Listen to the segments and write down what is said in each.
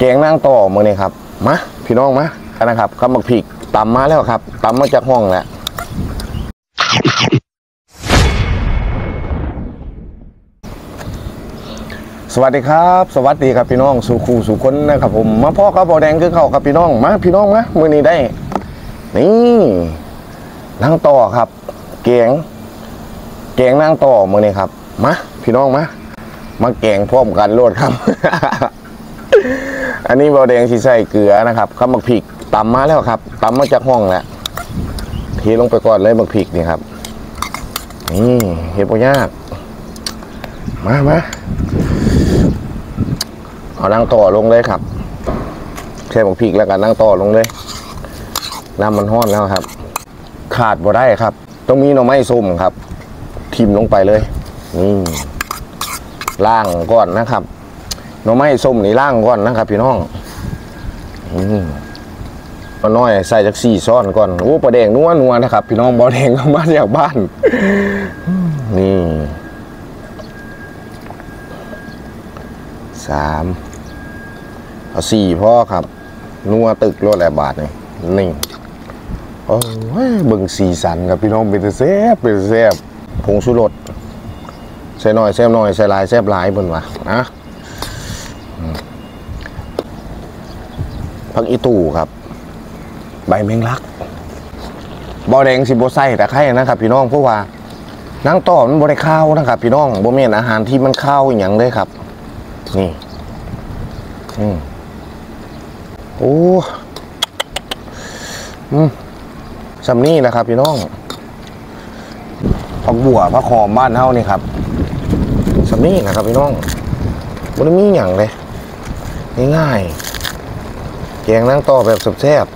งนั่งต่อมือนี่ครับมาพี่น้องมากันนะครับข้าวหมักผิกตำมาแล้วครับตำมาจากห้องแล้วสวัสดีครับสวัสดีครับพี่น้องสู่คู่สู่คนนะครับผมมาพ่อครับบ่อแดงคือเข้าครับพี่น้องมาพี่น้องมามือนี้ได้นี่นั่งต่อครับแกงนั่งต่อมือนี่ครับมาพี่น้องมาแกงพร้อมกันโลดครับ อันนี้บ่อแดงสีใส่เกลือนะครับข้าวหมักผิกตำมาแล้วครับตำมาจากห้องแล้วเทลงไปก่อนเลยหมักผิกนี่ครับนี่เห็ดโปยากมาเอานั่งต่อลงเลยครับแค่หมักผิกแล้วกันนั่งต่อลงเลยน้ำมันห้อนแล้วครับขาดบ่ได้ครับต้องมีหน่อไม้ส้มครับทิ่มลงไปเลยนี่ล่างก่อนนะครับหน่อไม้ส้มนี่ล่างก่อนนะครับพี่น้องปลาน้อยใส่จาก4 ช้อนก่อนโอ้ปลาแดงนัวนะครับพี่น้องปลาแดงเอามาจากบ้านนี่3เอา4พ่อครับนัวตึกรถแหละบาทนี่โอ้ยเบิ่งสีสันครับพี่น้องเป็นแซ่บผงชูรสใส่หน่อยแซ่บหน่อยใส่หลายแซ่บหลายเบิ่นว่ะนะผักอีตู่ครับใบแมงลักบ่อแดงสิบ่ใส่แต่ไข่นะครับพี่น้องเพราะว่านั่งต่อมันบ่ได้ข้าวนะครับพี่น้องบ่แม่นอาหารที่มันข้าวอย่างเลยครับนี่โอ้สำนี่นะครับพี่น้องผักบัวผักหอมบ้านเฮานี่ครับสำนี่นะครับพี่น้องบ่ได้มีอย่างเลยง่ายๆแกงนั่งต่อแบบแซ่บ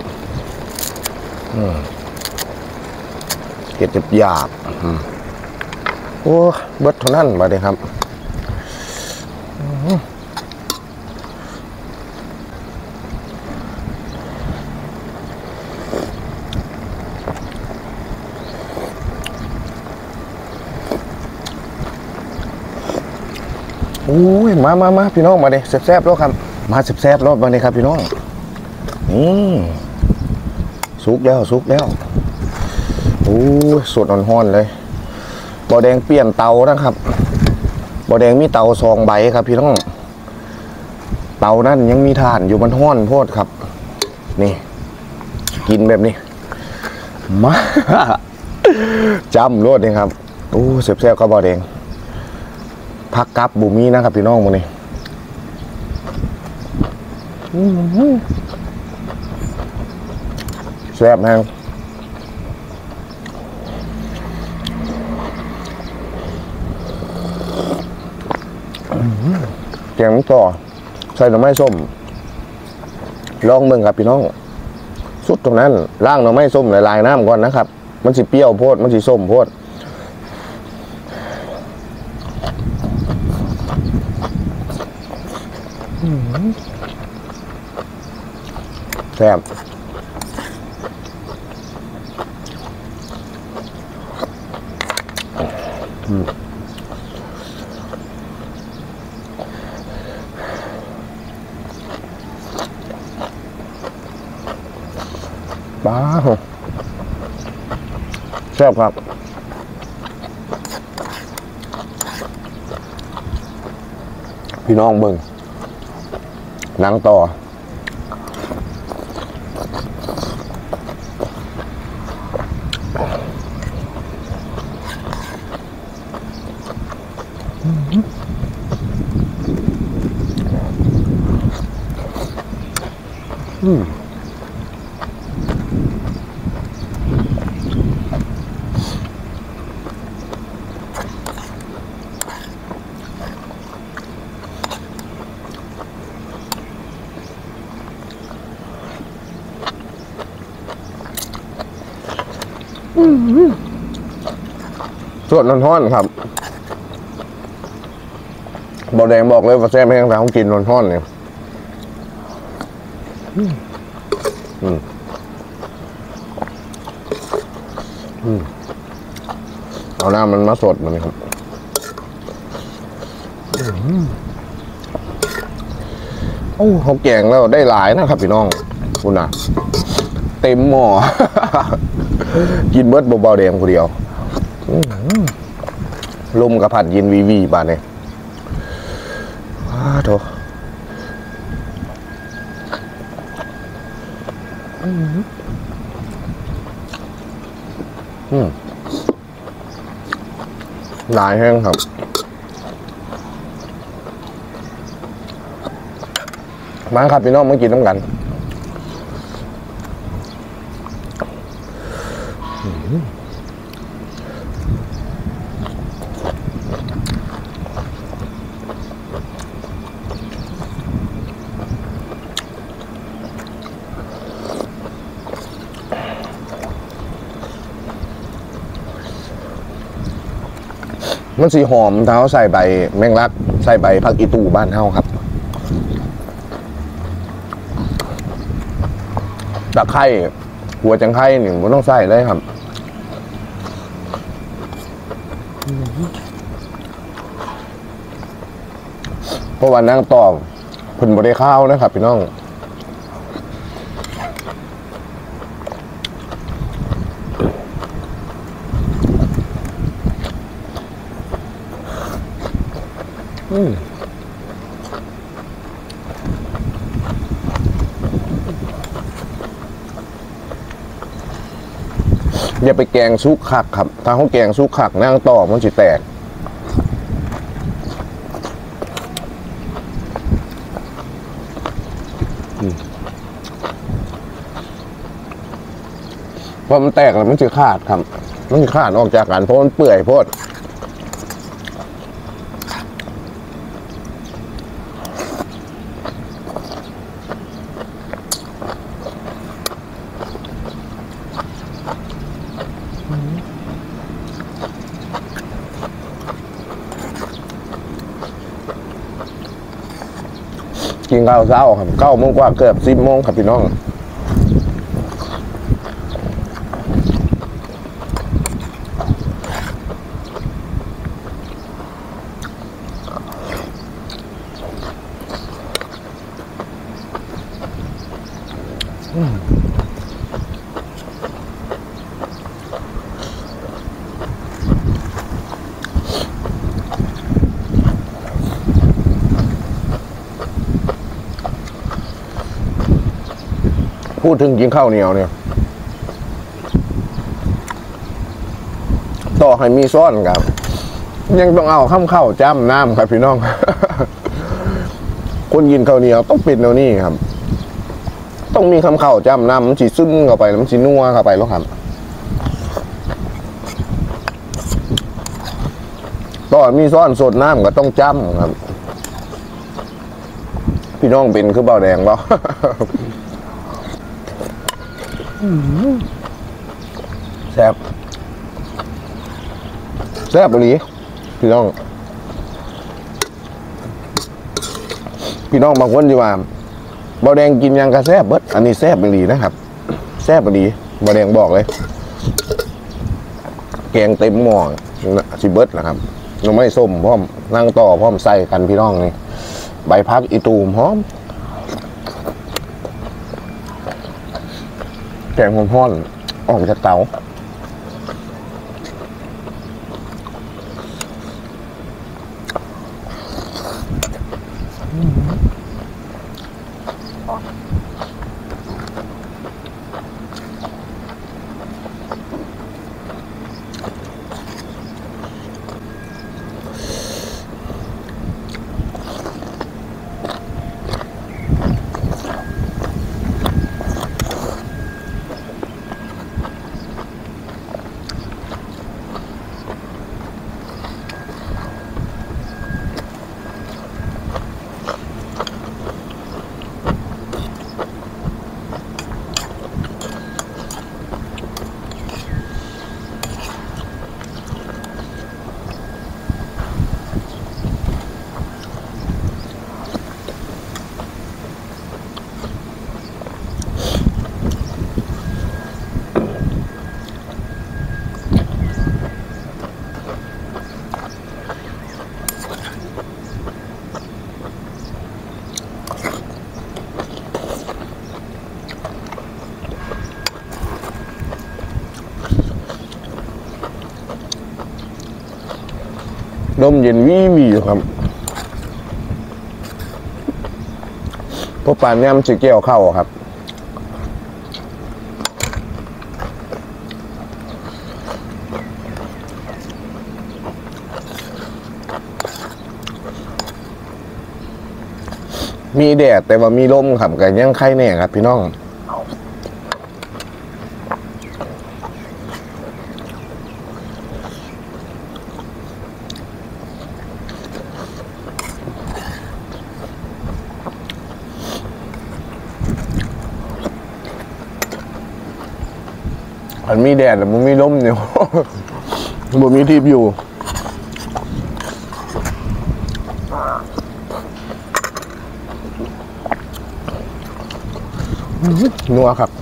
เห็ดหยาบโอ้เบิดเท่านั้นมาเลยครับโอ้ยมาพี่น้องมาเลยแซ่บๆแล้วครับมาแซ่บๆแล้วมาเลยครับพี่น้องนี่สุกแล้วโอ้ยสดอ่อนๆเลยบ่อแดงเปลี่ยนเตานะครับบ่อแดงมีเตา2 ใบครับพี่น้องเตานั้นยังมีถ่านอยู่มันห้อนโพดครับนี่กินแบบนี้มาจำรสเลยครับโอ้แซ่บๆครับบ่อแดงพักกับบุมีนะครับพี่น้องมื้อนี้แซ่บแห้งแกงต่อใส่หน่อไม้ส้มลองเบิ่งครับพี่น้องสุดตรงนั้นล่างหน่อไม้ส้มละลายน้ำก่อนนะครับมันสิเปรี้ยวโพดมันสิส้มโพดแซ่บป้าแซ่บครับพี่น้องเบิ่งนั่งต่อสดร้อนๆครับบ่อแดงบอกเลยว่าแซ่บแห้งแต่เขากินร้อนๆเนี่ยเอาน้ำมันมาสดมันครับโอ้เขาแกงแล้วได้หลายนะครับพี่น้องคุณน่ะเต็มหม้อ กินเบิดเบาๆแดงคนเดียวลมกับผัดเย็นวีบานเนี่ยโถหลายแห้งครับมาครับพี่น้องมากินน้ำกันมันสีหอมเท้าใส่ใบแมงลักใส่ใบผักอีตูบ้านเฮาครับตะไคร้หัวจังไคร้หนึ่งมันต้องใส่เลยครับเพราะวันนั่งตอบผลบริข้าวนะครับพี่น้องอย่าไปแกงซุกขักครับถ้าเขาแกงซุกขักนั่งต่อมันจะแตกพอมันแตกแล้วมันจะขาดครับมันจะขาดออกจากกันเพราะมันเปื่อยโพดกินข้าวเช้าครับ9 โมงกว่าเกือบ10 โมงครับพี่น้องพูดถึงกินข้าวเหนียวเนี่ยต่อให้มีซ้อนครับยังต้องเอาข้าวจ้ำน้ำครับพี่น้อง คนกินข้าวเหนียวต้องเป็นแนวนี้ครับต้องมีข้าวจ้ำน้ำมันจีซึมเข้าไปมันจีนัวเข้าไปแล้วครับต่อมีซ้อนสดน้ำก็ต้องจ้ำครับพี่น้องเป็นคือเบาแดงเปล่า แซ่บแซ่บอีหลีพี่น้องบางคนที่ว่าเบาแดงกินยังกระแซ่บเบิดอันนี้แซ่บอีหลีนะครับแซ่บอีหลีเบาแดงบอกเลยแกงเต็มหม้อสิเบิดนะครับน้ำไม่ส้มพร้อมนั่งต่อพร้อมใส่กันพี่น้องนี่ใบพักอีตูมพร้อมแกงห้อนออกจากเตาลมเย็นวีอยู่ครับพวกปานย่ำจะเกี่ยวเข้าครับมีแดดแต่ว่ามีลมครับกันยังไข่แน่ครับพี่น้องมันมีแดดแต่มันมีลมเนี่ย มันมีที่อยู่นัวครับ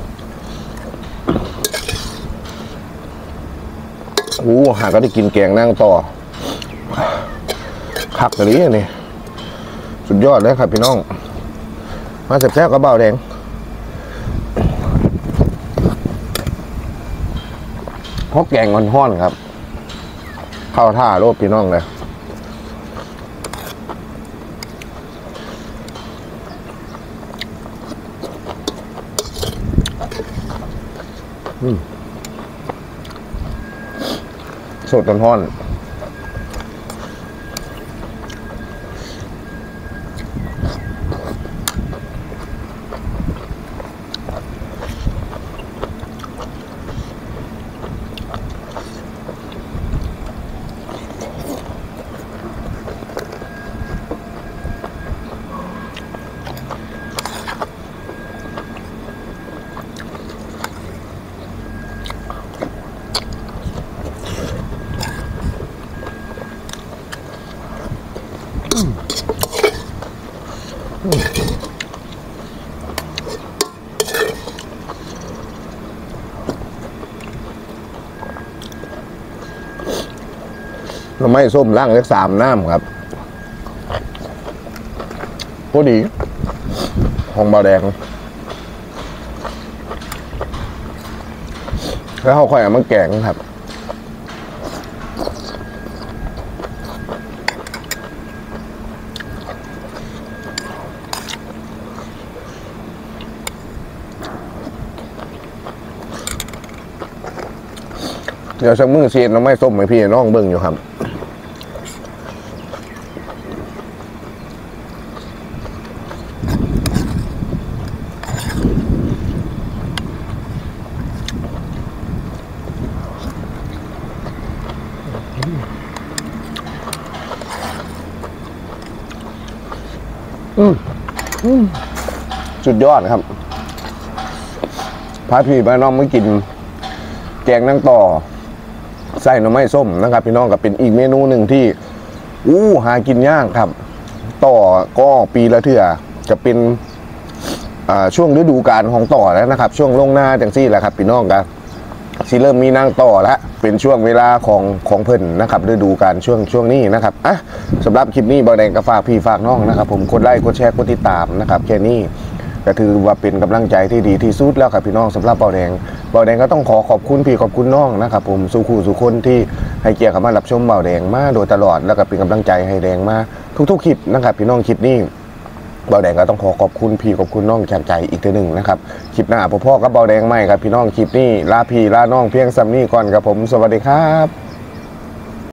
หาก็ได้กินแกงนั่งต่อขักกะลีนี่สุดยอดเลยครับพี่น้องมาแซ่บๆกระเบาแดงเพราะแกงมันห้อนครับเข้าท่าโลบพี่น้องเลยสดห้อนเราไม่ส้มล่างเล็ก3 น้ำครับพอดีของเบาแดงแล้วเขาค่อยเอามาแกงครับเดี๋ยวสักมื้อเสียเราไม่ส้มให้พี่น้องเบิ่งอยู่ครับสุดยอดครับพาพี่ไปน้องมากินแกงนั่งต่อใส่หน่อไม้ส้มนะครับพี่น้องก็เป็นอีกเมนูหนึ่งที่หากินยากครับต่อก็ปีละเทื่อจะเป็นช่วงฤดูกาลของต่อแล้วนะครับช่วงลงหน้าจังซี่แหละครับพี่น้องกันสิเริ่มมีนั่งต่อแล้วเป็นช่วงเวลาของเพิ่นนะครับฤดูกาลช่วงนี้นะครับสำหรับคลิปนี้เบาแดงก็ฝากพี่ฝากน้องนะครับผมกดไลค์กดแชร์กดติดตามนะครับแค่นี้ก็ถือว่าเป็นกำลังใจที่ดีที่สุดแล้วครับพี่น้องสำหรับเบาแดงก็ต้องขอบคุณพี่ขอบคุณน้องนะครับผมสู่คู่สู่คนที่ให้เกียรติเข้ามารับชมเบาแดงมาโดยตลอดแล้วก็เป็นกำลังใจให้แดงมาทุกๆคลิปนะครับพี่น้องคลิปนี้เบาแดงก็ต้องขอบคุณพี่ขอบคุณน้องจากใจอีกทีหนึ่งนะครับคลิปหน้าพ่อกับเบาแดงใหม่ครับพี่น้องคลิปนี้ลาพี่ลาน้องเพียงซ้ำนี้ก่อนครับผมสวัสดีครับ